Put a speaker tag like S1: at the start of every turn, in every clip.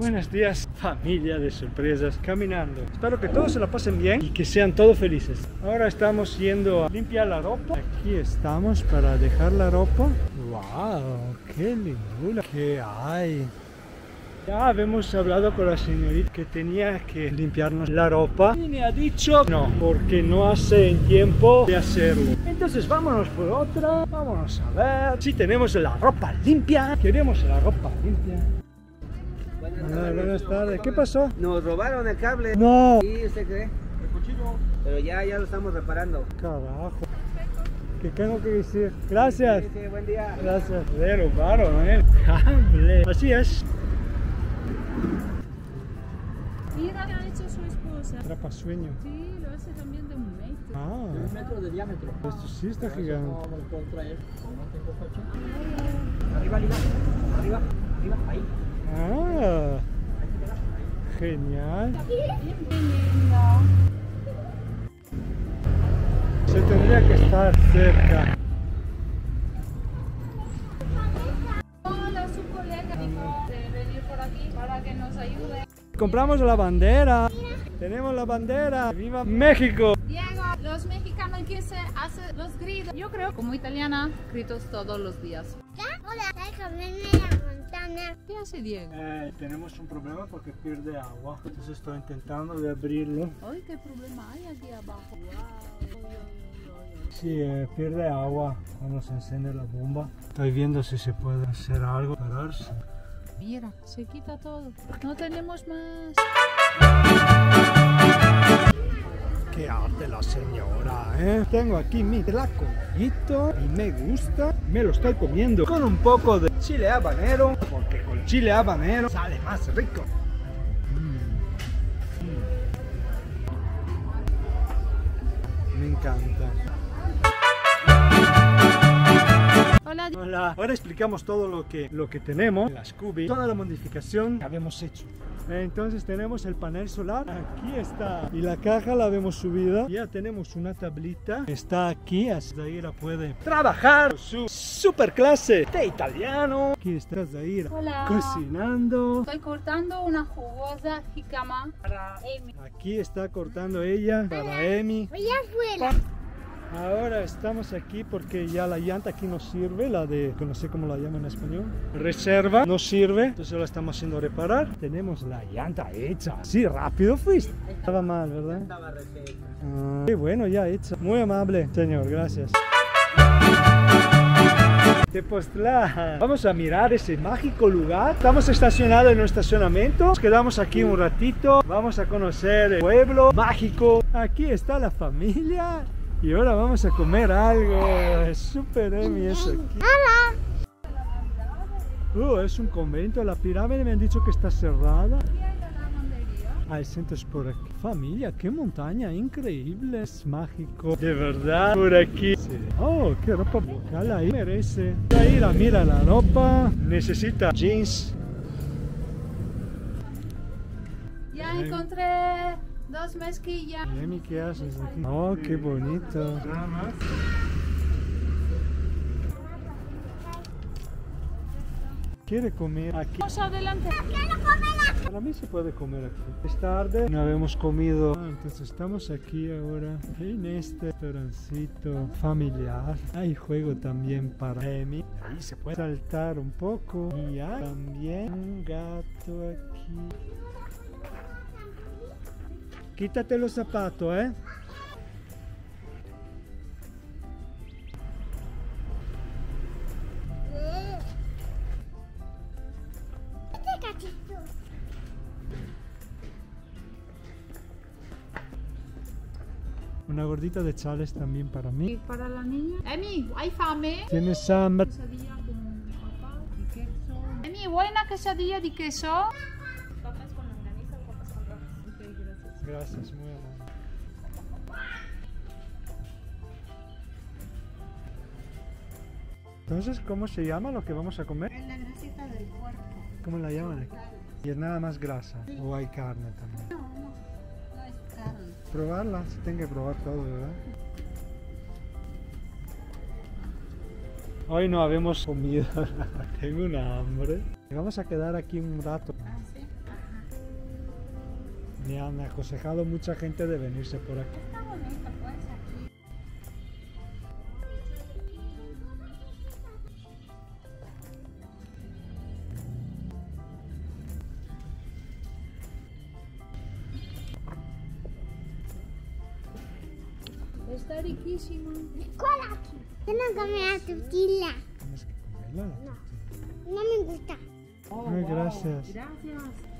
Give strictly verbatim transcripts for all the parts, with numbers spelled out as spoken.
S1: Buenos días, familia de sorpresas, caminando. Espero que todos se la pasen bien y que sean todos felices. Ahora estamos yendo a limpiar la ropa. Aquí estamos para dejar la ropa. ¡Wow! ¡Qué lindura que hay! Ya habíamos hablado con la señorita que tenía que limpiarnos la ropa y me ha dicho no, porque no hace en tiempo de hacerlo. Entonces vámonos por otra, vámonos a ver si tenemos la ropa limpia. Queremos la ropa limpia.
S2: Buenas
S1: Hola,
S2: tardes.
S1: buenas tardes. ¿Qué pasó?
S2: Nos robaron el cable.
S1: No.
S2: Sí, ¿usted cree? Pero ya, ya lo estamos reparando.
S1: Carajo. ¿Qué tengo que decir? Gracias.
S2: Sí, sí, buen día.
S1: Gracias. Le robaron, ¿eh? Cable. Así es.
S3: Mira, ¿qué ha hecho su esposa?
S1: Trapasueño.
S3: Sí, lo hace también de un metro.
S1: Ah.
S4: Un metro de diámetro.
S1: Esto sí está gigante.
S4: No me lo puedo traer. No tengo coche.
S2: Arriba, arriba. Arriba, arriba. Ahí.
S1: Ah. Genial.
S3: Bien lindo.
S1: Se tendría que estar cerca.
S3: Hola, su colega dijo de venir por aquí para que nos ayude.
S1: Compramos la bandera. Tenemos la bandera. ¡Viva México!
S3: Diego, los mexicanos que se hacen los gritos. Yo creo, como italiana, gritos todos los días.
S5: Hola, ¿sabes comerme la montana?
S3: ¿Qué hace Diego?
S1: Eh, tenemos un problema porque pierde agua. Entonces estoy intentando de abrirlo.
S3: Ay, ¿qué problema hay aquí abajo? Wow.
S1: Sí, eh, pierde agua cuando se enciende la bomba. Estoy viendo si se puede hacer algo para pararse.
S3: Mira, se quita todo. No tenemos más.
S1: ¡Qué arte la señora, eh! Tengo aquí mi tlacoyito y me gusta. Me lo estoy comiendo con un poco de chile habanero, porque con chile habanero sale más rico. Mm. Mm. Me encanta.
S3: Hola.
S1: Hola. Ahora explicamos todo lo que, lo que tenemos, la Scooby, toda la modificación que habíamos hecho. Entonces tenemos el panel solar, aquí está, y la caja la vemos subida. Ya tenemos una tablita, está aquí, así Zaira puede trabajar su super clase de italiano. Aquí está Zaira
S3: Hola.
S1: cocinando.
S3: Estoy cortando una jugosa jicama para Amy.
S1: Aquí está cortando ella para Emi.
S5: Voy afuera.
S1: Ahora estamos aquí porque ya la llanta aquí no sirve, la de, no sé cómo la llaman en español, reserva, no sirve, entonces la estamos haciendo reparar. Tenemos la llanta hecha. Sí, rápido fuiste. Estaba mal, ¿verdad?
S2: Estaba recién.
S1: Ah, qué bueno, ya hecha. Muy amable, señor, gracias. Tepoztlán. Vamos a mirar ese mágico lugar. Estamos estacionados en un estacionamiento. Nos quedamos aquí un ratito. Vamos a conocer el pueblo mágico. Aquí está la familia. Y ahora vamos a comer algo. Es súper Emi eso aquí. Uh, es un convento. La pirámide me han dicho que está cerrada. Ah, el centro es por aquí. Familia, qué montaña increíble. Es mágico. De verdad. Por aquí. Sí. Oh, qué ropa vocal ahí. Merece. Ahí la mira la ropa. Necesita jeans.
S3: Ya encontré dos mezquillas.
S1: Emi, ¿qué haces aquí? Oh, qué bonito. ¿Quiere comer aquí?
S3: Vamos adelante.
S1: Para mí se puede comer aquí. Es tarde, no habíamos comido. Ah, entonces estamos aquí ahora en este restaurancito familiar. Hay juego también para Emi. Ahí se puede saltar un poco. Y hay también un gato aquí. Quítate los zapatos, ¿eh?
S5: Este cachito.
S1: Una gordita de chales también para mí.
S3: Y para la niña. Emi, ¿hay fame?
S1: ¿Tienes hambre?
S3: Quesadilla con papa y queso. Emi, buena quesadilla de queso. Papas con longaniza o papas con rajas. Ok, gracias.
S1: Gracias, muy amable. Entonces, ¿cómo se llama lo que vamos a comer?
S5: La grasita del puerco.
S1: ¿Cómo la llaman aquí? Y es nada más grasa. ¿O hay carne también?
S5: No, no, no es carne.
S1: Probarla, se tiene que probar todo, ¿verdad? Hoy no habemos comido. Tengo una hambre. Vamos a quedar aquí un rato.
S5: Ah, sí.
S1: Me han aconsejado mucha gente de venirse por aquí.
S3: Está bonito, pues, aquí. Está riquísimo.
S5: Cola aquí. Yo no comí la tortilla.
S1: Tienes que comerla.
S5: No. No me gusta.
S3: Oh,
S1: Ay,
S3: wow.
S1: gracias.
S3: Gracias.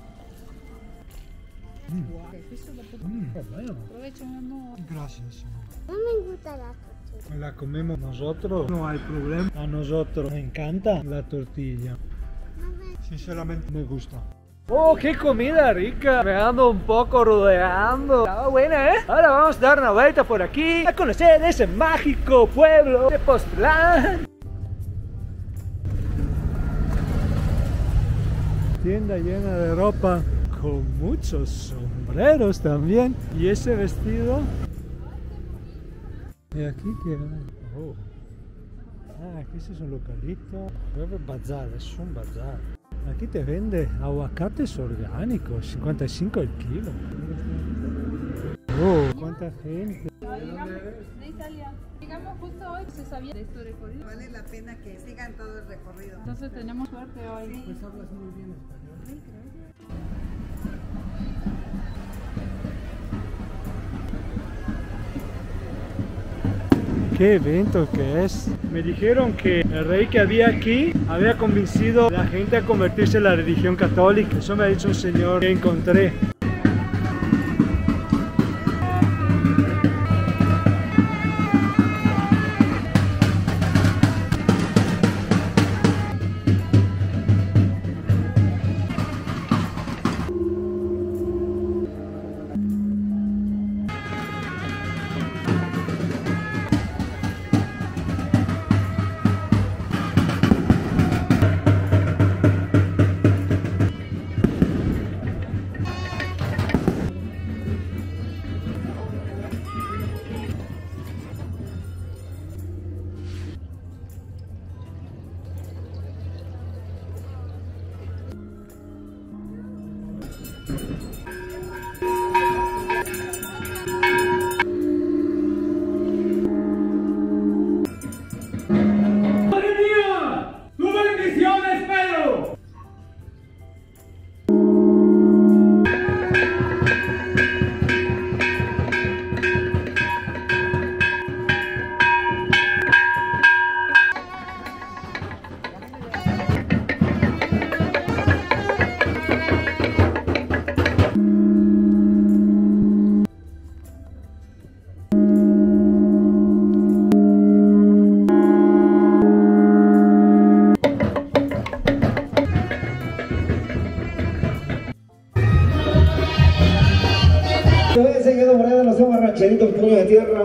S1: Mm, qué bueno.
S3: Aprovecho, mi amor.
S1: Gracias.
S5: No me gusta la tortilla.
S1: La comemos nosotros, no hay problema. A nosotros me encanta la tortilla.
S5: No me...
S1: Sinceramente me gusta. ¡Oh, qué comida rica! Me ando un poco rodeando. Está buena, ¿eh? Ahora vamos a dar una vuelta por aquí a conocer ese mágico pueblo de Postlán. Tienda llena de ropa con muchos sombreros también. Y ese vestido. ¿Y aquí qué hay? Oh. Ah, aquí es un localito. Nuevo bazar, es un bazar. Aquí te vende aguacates orgánicos, cincuenta y cinco el kilo. Oh, cuánta gente.
S3: De Italia. Llegamos justo hoy, se sabía de este recorrido.
S6: Vale la pena que sigan todo el recorrido.
S3: Entonces tenemos suerte hoy.
S1: Pues hablas muy bien español. ¿Qué evento que es? Me dijeron que el rey que había aquí había convencido a la gente a convertirse en la religión católica. Eso me ha dicho un señor que encontré.
S2: Te voy enseñando morada, los hemos rancheritos, puños de tierra.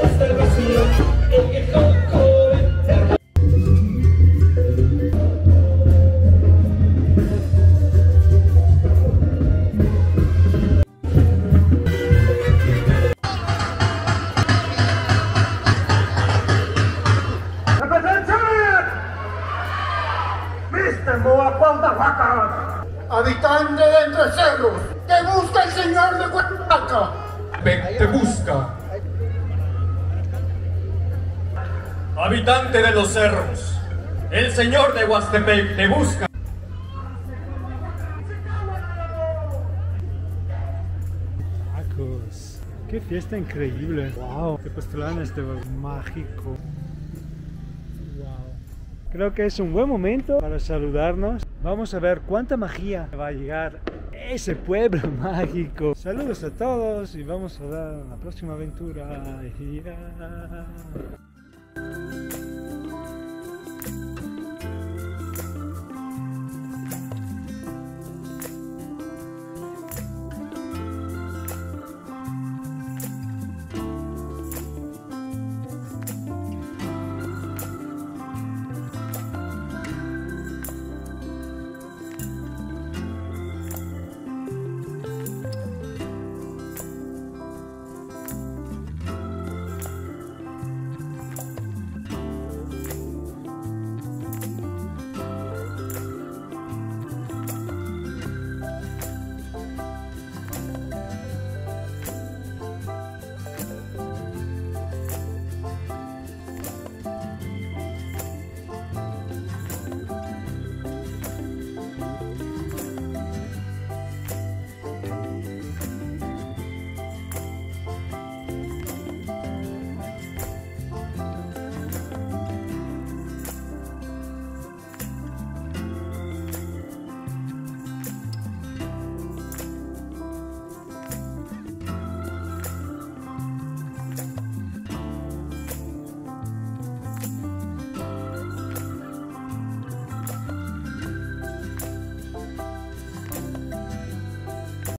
S7: Habitante de Entre Cerros, te busca el señor de Cuernavaca.
S8: Te busca. Habitante de los cerros, el señor de Huastepec te busca.
S1: Tacos. Qué fiesta increíble. Wow, qué Postlán este mágico. Wow. Creo que es un buen momento para saludarnos. Vamos a ver cuánta magia va a llegar a ese pueblo mágico. Saludos a todos y vamos a dar la próxima aventura. Yeah.